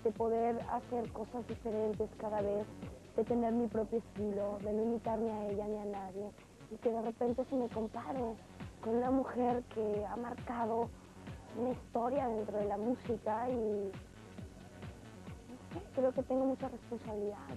de poder hacer cosas diferentes cada vez, de tener mi propio estilo, de no imitarme a ella ni a nadie, y que de repente se me compare con una mujer que ha marcado una historia dentro de la música y no sé, creo que tengo mucha responsabilidad.